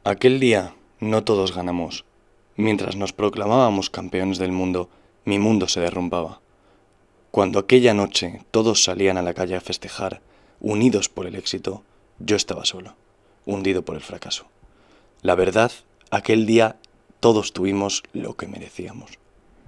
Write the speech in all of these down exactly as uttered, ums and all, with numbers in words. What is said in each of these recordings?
Aquel día no todos ganamos. Mientras nos proclamábamos campeones del mundo, mi mundo se derrumbaba. Cuando aquella noche todos salían a la calle a festejar, unidos por el éxito, yo estaba solo, hundido por el fracaso. La verdad, aquel día todos tuvimos lo que merecíamos.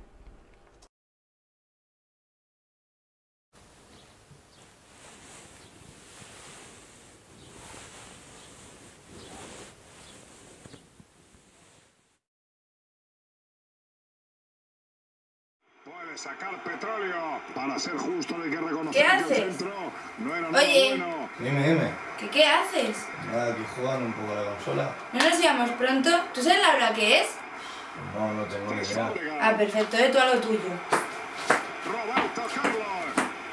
Puede sacar petróleo. Para ser justo hay que reconocer ¿Qué haces? que el centro no era nada Oye. bueno. Dime, dime. ¿Qué, qué haces? Nada, aquí jugando un poco a la consola. ¿No nos íbamos pronto? ¿Tú sabes la hora que es? No, no tengo ni idea. Ah, perfecto, de tú a lo tuyo. Roberto Carlos.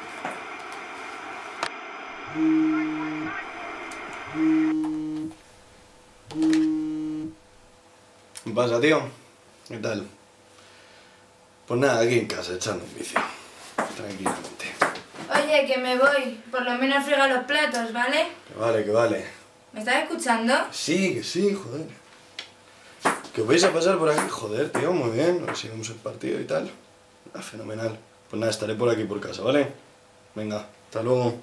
¿Qué pasa, tío? ¿Qué tal? Pues nada, aquí en casa, echando un vicio. Tranquilamente. Oye, que me voy. Por lo menos friega los platos, ¿vale? Que vale, que vale. ¿Me estás escuchando? Sí, que sí, joder. Que os vais a pasar por aquí, joder, tío, muy bien. A ver si vemos el partido y tal. Ah, fenomenal. Pues nada, estaré por aquí por casa, ¿vale? Venga, hasta luego.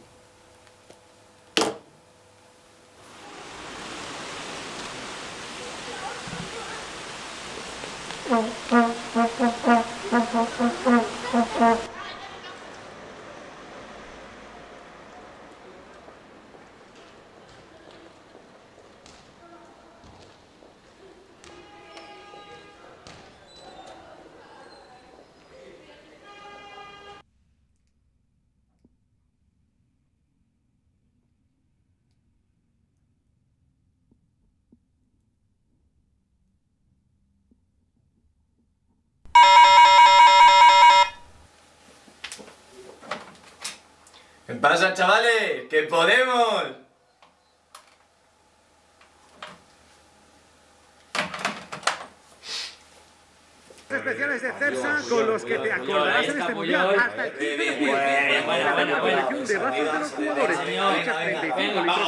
¿Qué pasa, chavales? ¡Que podemos! Especiales de Cepsa con los que te acordarás en este mundial hasta el quince de julio. Bueno, bueno, bueno. Un debate de los jugadores. Fichas treinta y cinco litros.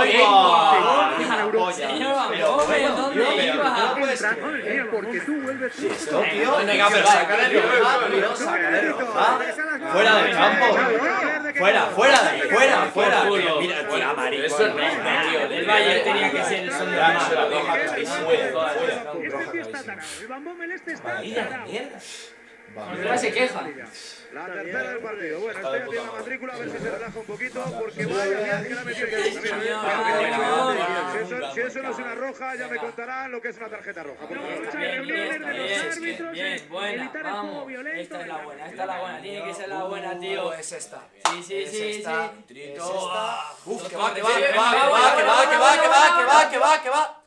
Señor, pero ¿dónde iba? Entra con el mío porque tú vuelves tú. Esto, tío, venga, pero sácale de roja, tío, sácale de roja. Fuera del campo. Fuera, fuera, de ahí, fuera, fuera. Mira, fuera, maricón. Eso no es, tío. El Bayern tenía que ser el son de la mano. Este tío está tarado. El Bambón este está tarado. Ahora se queja. La tercera del partido. Bueno, estoy aquí en la matrícula a ver si se relaja un poquito porque vaya bien que la metió en casa. Si eso no es una roja, ya me contarán lo que es una tarjeta roja. Porque aprovechan reuniones de los árbitros, Bien, buena, evitar el juego vamos. violento. Esta es la buena, esta es la buena. Tiene que ser la buena, tío. Es esta. Sí, sí, sí, sí. Uf, que va, que va, que va, que va, que va, que va, que va, que va, que va, que va.